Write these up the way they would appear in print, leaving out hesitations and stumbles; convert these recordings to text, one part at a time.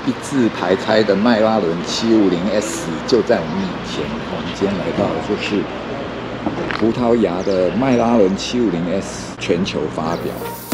一字排开的迈拉伦750S 就在我们面前。我们今天来到的就是葡萄牙的迈拉伦750S 全球发表。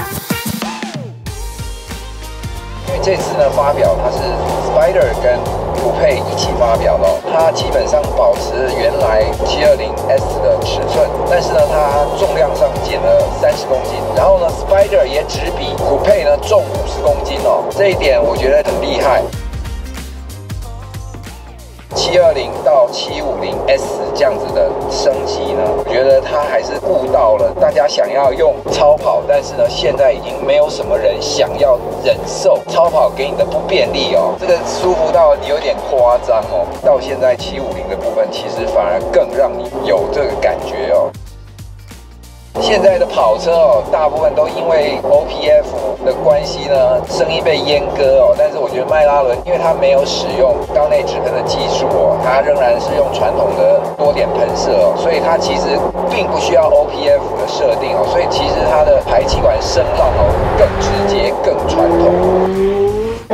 因为这次呢发表它是 Spider 跟酷配一起发表的，它基本上保持原来720S 的尺寸，但是呢它重量上减了30公斤，然后呢 Spider 也只比酷配呢重50公斤哦，这一点我觉得很厉害。720到750S 这样子的升级呢，我觉得它还是顾到了大家想要用超跑，但是呢，现在已经没有什么人想要忍受超跑给你的不便利哦，这个舒服到有点夸张哦。到现在750的部分，其实反而更让你有这个感觉哦。现在的跑车哦，大部分都因为 OPF 的关系呢，声音被阉割哦。但是我觉得迈拉伦，因为它没有使用缸内直喷的技术哦，它仍然是用传统的多点喷射哦，所以它其实并不需要 OPF 的设定哦，所以其实它的排气管声浪哦更直接、更传统。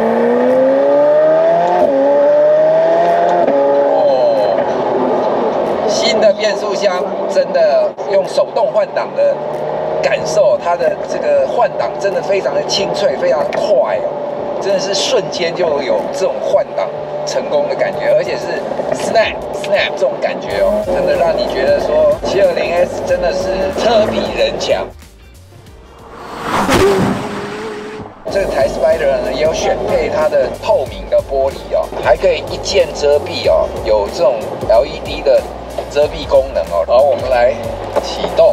新的变速箱真的用手动换挡的感受，它的这个换挡真的非常的清脆，非常快哦，真的是瞬间就有这种换挡成功的感觉，而且是 snap 这种感觉哦，真的让你觉得说720S 真的是车比人强。这台 Spider 呢也有选配它的透明的玻璃哦，还可以一键遮蔽哦，有这种 LED 的遮蔽功能哦。然后我们来启动，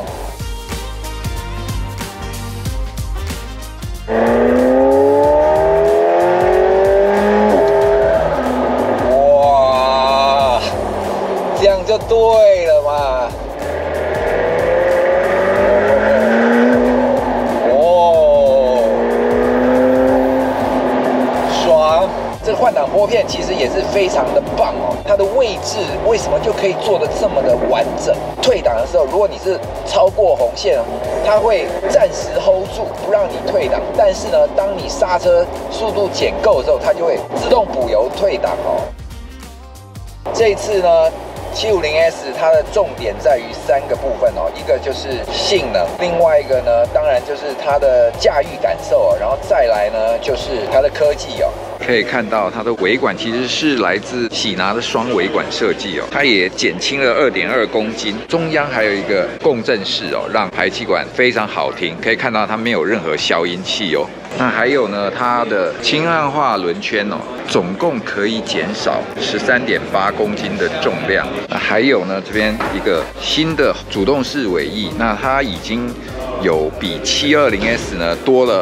哇，这样就对了嘛。这个换挡拨片其实也是非常的棒哦，它的位置为什么就可以做得这么的完整？退档的时候，如果你是超过红线，它会暂时 hold 住，不让你退档。但是呢，当你刹车速度减够之后，它就会自动补油退档哦。这一次呢，750S 它的重点在于3个部分哦，一个就是性能，另外一个呢，当然就是它的驾驭感受哦，然后再来呢就是它的科技哦。可以看到它的尾管其实是来自喜拿的双尾管设计哦，它也减轻了2.2公斤，中央还有一个共振式哦，让排气管非常好听。可以看到它没有任何消音器哦。那还有呢，它的氢焊化轮圈哦，总共可以减少13.8公斤的重量。那还有呢，这边一个新的主动式尾翼，那它已经有比720S 呢多了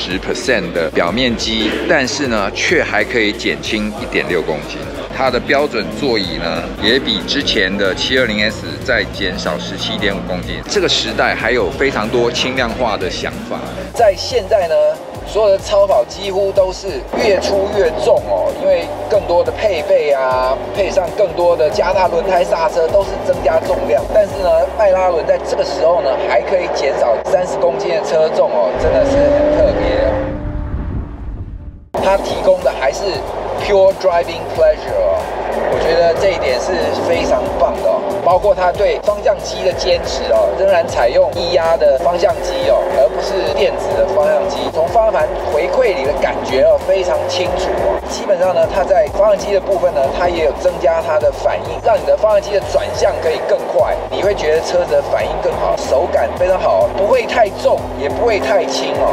20% 的表面积，但是呢却还可以减轻1.6公斤。它的标准座椅呢也比之前的720S 再减少17.5公斤。这个时代还有非常多轻量化的想法。在现在呢，所有的超跑几乎都是越出越重哦，因为更多的配备啊，配上更多的加大轮胎刹车，都是增加重量。但是呢，迈拉伦在这个时候呢，还可以减少30公斤的车重哦，真的是很特别哦。它提供的还是 pure driving pleasure 哦，我觉得这一点是非常棒的哦。包括它对方向机的坚持哦，仍然采用液压的方向机哦，而不是电子的方向机。从方向盘回馈里的感觉哦，非常清楚哦。基本上呢，它在方向机的部分呢，它也有增加它的反应，让你的方向机的转向可以更快，你会觉得车子的反应更好，手感非常好，不会太重，也不会太轻哦。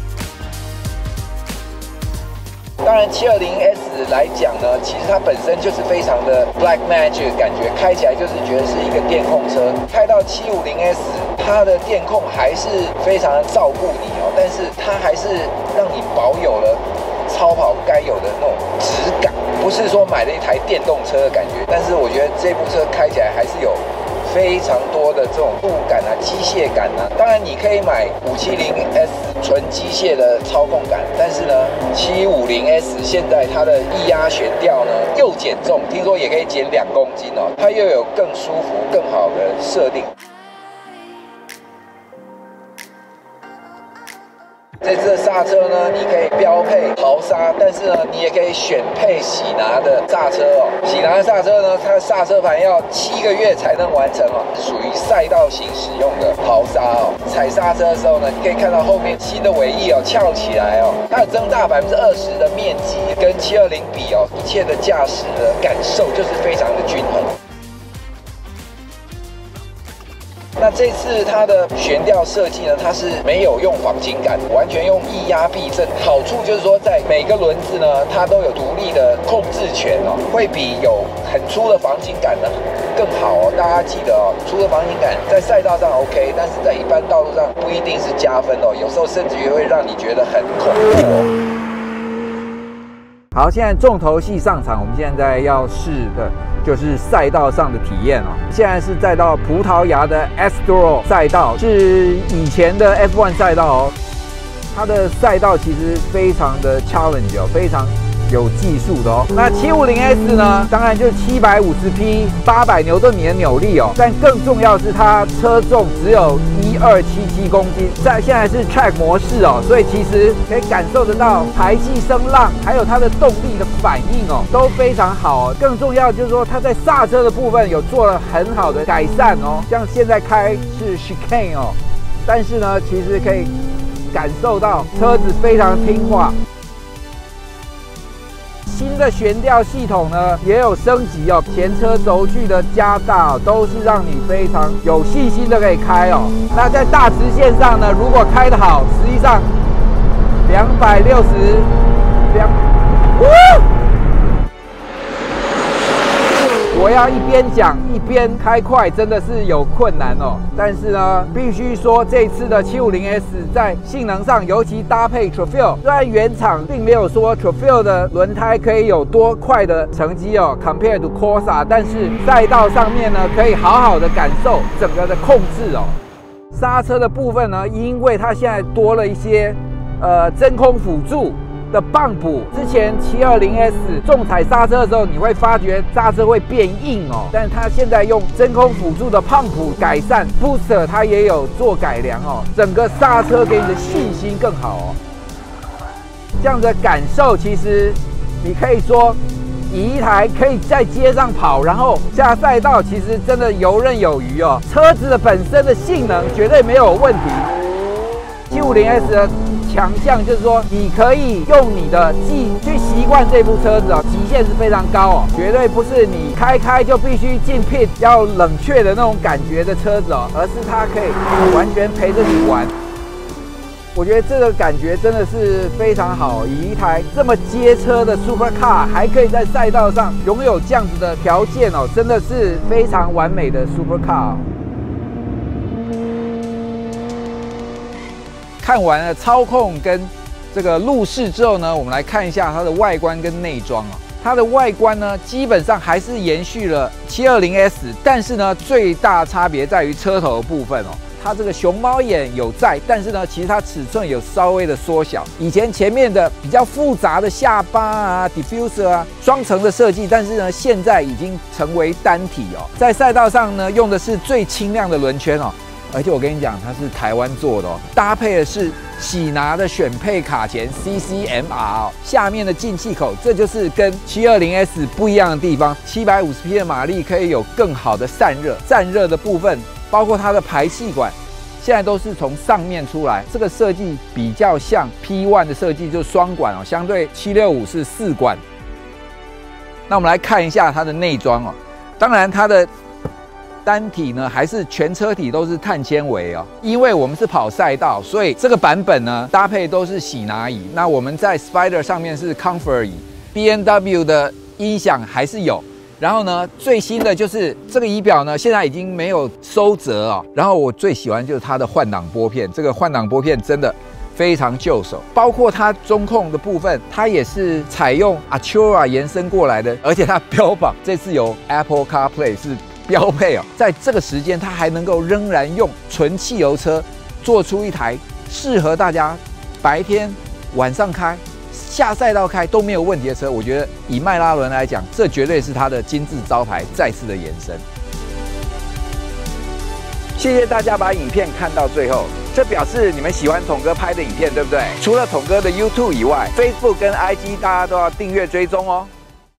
当然720S 来讲呢，其实它本身就是非常的 Black Magic 的感觉，开起来就是觉得是一个电控车。开到750S，它的电控还是非常的照顾你哦，但是它还是让你保有了超跑该有的那种质感，不是说买了一台电动车的感觉。但是我觉得这部车开起来还是有非常多的这种路感啊、机械感啊。当然，你可以买570S 纯机械的操控感，但是呢，750S 现在它的液压悬吊呢又减重，听说也可以减2公斤哦，它又有更舒服、更好的设定。 这次的刹车呢，你可以标配豪刹，但是呢，你也可以选配喜拿的刹车哦。喜拿的刹车呢，它的刹车盘要7个月才能完成哦，是属于赛道型使用的豪刹哦。踩刹车的时候呢，你可以看到后面新的尾翼哦翘起来哦，它有增大20%的面积，跟720比哦，一切的驾驶的感受就是非常的均衡。那这次它的悬吊设计呢，它是没有用防倾杆，完全用液压避震。好处就是说，在每个轮子呢，它都有独立的控制权哦，会比有很粗的防倾杆呢更好哦。大家记得哦，粗的防倾杆在赛道上 OK， 但是在一般道路上不一定是加分哦，有时候甚至于会让你觉得很恐怖哦。 好，现在重头戏上场，我们现在要试的就是赛道上的体验哦。现在是在到葡萄牙的 Estoril 赛道，是以前的 F1 赛道哦。它的赛道其实非常的 challenge 哦，非常有技术的哦。那 750S 呢，当然就是750匹800牛顿米的扭力哦，但更重要的是它车重只有1277公斤，现在是 track 模式哦，所以其实可以感受得到排气声浪，还有它的动力的反应哦，都非常好哦。更重要的就是说，它在刹车的部分有做了很好的改善哦，像现在开是 chicane 哦，但是呢，其实可以感受到车子非常听话。新的悬吊系统呢也有升级哦，前车轴距的加大哦，都是让你非常有信心的可以开哦。那在大直线上呢，如果开得好，实际上我要一边讲一边开快，真的是有困难哦。但是呢，必须说这次的750S 在性能上，尤其搭配 Trofeo， 虽然原厂并没有说 Trofeo 的轮胎可以有多快的成绩哦 ，compared to Corsa， 但是赛道上面呢，可以好好的感受整个的控制哦。刹车的部分呢，因为它现在多了一些真空辅助的棒补，之前720S 重踩刹车的时候，你会发觉刹车会变硬哦，但是它现在用真空辅助的胖补改善 ，Booster 它也有做改良哦，整个刹车给你的信心更好哦。这样的感受，其实你可以说，以一台可以在街上跑，然后下赛道，其实真的游刃有余哦。车子的本身的性能绝对没有问题。750S 的强项就是说，你可以用你的去习惯这部车子哦，极限是非常高哦，绝对不是你开就必须进 pit 要冷却的那种感觉的车子哦，而是它可以完全陪着你玩。我觉得这个感觉真的是非常好，以一台这么街车的 Supercar 还可以在赛道上拥有这样子的条件哦，真的是非常完美的 Supercar 哦。看完了操控跟这个路试之后呢，我们来看一下它的外观跟内装哦。它的外观呢，基本上还是延续了720S， 但是呢，最大差别在于车头的部分哦。它这个熊猫眼有在，但是呢，其实它尺寸有稍微的缩小。以前前面的比较复杂的下巴啊、diffuser 啊，双层的设计，但是呢，现在已经成为单体哦。在赛道上呢，用的是最轻量的轮圈哦。而且我跟你讲，它是台湾做的哦，搭配的是喜拿的选配卡钳 CCMR 哦，下面的进气口，这就是跟720S 不一样的地方。750匹的马力可以有更好的散热的部分，包括它的排气管，现在都是从上面出来。这个设计比较像 P1 的设计，就是双管哦，相对765是4管。那我们来看一下它的内装哦，当然它的单体呢，还是全车体都是碳纤维哦。因为我们是跑赛道，所以这个版本呢搭配都是喜拿椅。那我们在 Spider 上面是 Comfort 椅 ，B&W 的音响还是有。然后呢，最新的就是这个仪表呢，现在已经没有收折哦。然后我最喜欢就是它的换挡拨片，这个换挡拨片真的非常就手，包括它中控的部分，它也是采用 Acura 延伸过来的，而且它标榜这次有 Apple CarPlay 是标配哦，在这个时间，它还能够仍然用纯汽油车做出一台适合大家白天、晚上开、下赛道开都没有问题的车。我觉得以迈拉伦来讲，这绝对是它的金字招牌再次的延伸。谢谢大家把影片看到最后， 这表示你们喜欢统哥拍的影片，对不对？除了统哥的 YouTube 以外，Facebook 跟 IG 大家都要订阅追踪哦。